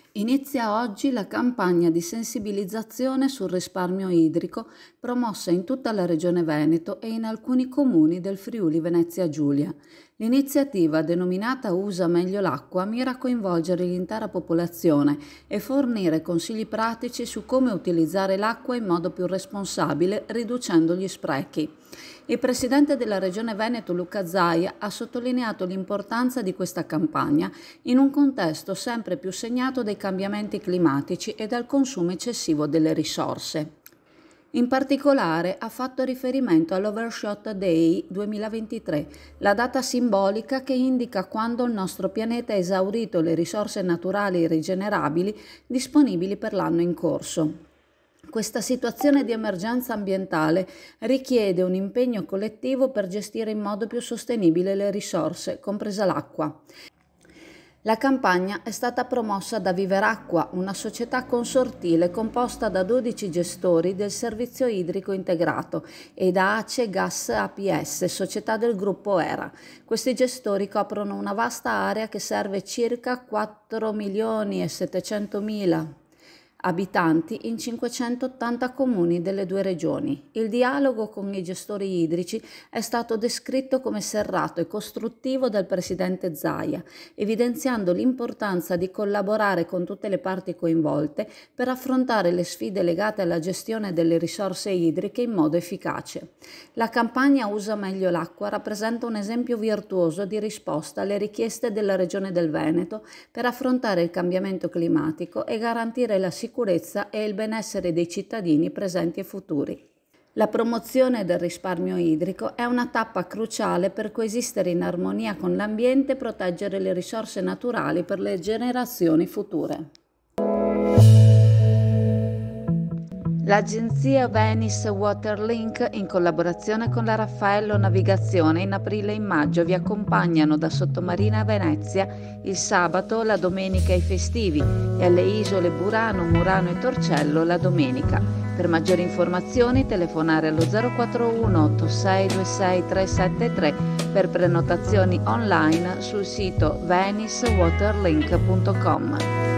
Inizia oggi la campagna di sensibilizzazione sul risparmio idrico promossa in tutta la Regione Veneto e in alcuni comuni del Friuli Venezia Giulia. L'iniziativa, denominata Usa meglio l'acqua, mira a coinvolgere l'intera popolazione e fornire consigli pratici su come utilizzare l'acqua in modo più responsabile, riducendo gli sprechi. Il presidente della Regione Veneto, Luca Zaia, ha sottolineato l'importanza di questa campagna in un contesto sempre più segnato dai cambiamenti climatici e dal consumo eccessivo delle risorse. In particolare ha fatto riferimento all'Overshot Day 2023, la data simbolica che indica quando il nostro pianeta ha esaurito le risorse naturali rigenerabili disponibili per l'anno in corso. Questa situazione di emergenza ambientale richiede un impegno collettivo per gestire in modo più sostenibile le risorse, compresa l'acqua. La campagna è stata promossa da Viveracqua, una società consortile composta da 12 gestori del servizio idrico integrato, e da Ace Gas APS, società del gruppo ERA. Questi gestori coprono una vasta area che serve circa 4.700.000 abitanti in 580 comuni delle due regioni. Il dialogo con i gestori idrici è stato descritto come serrato e costruttivo dal presidente Zaia, evidenziando l'importanza di collaborare con tutte le parti coinvolte per affrontare le sfide legate alla gestione delle risorse idriche in modo efficace. La campagna Usa meglio l'acqua rappresenta un esempio virtuoso di risposta alle richieste della Regione del Veneto per affrontare il cambiamento climatico e garantire la sicurezza e il benessere dei cittadini presenti e futuri. La promozione del risparmio idrico è una tappa cruciale per coesistere in armonia con l'ambiente e proteggere le risorse naturali per le generazioni future. L'agenzia Venice Waterlink, in collaborazione con la Raffaello Navigazione, in aprile e in maggio vi accompagnano da Sottomarina a Venezia il sabato, la domenica e i festivi, e alle isole Burano, Murano e Torcello la domenica. Per maggiori informazioni telefonare allo 041 8626 373 per prenotazioni online sul sito venicewaterlink.com.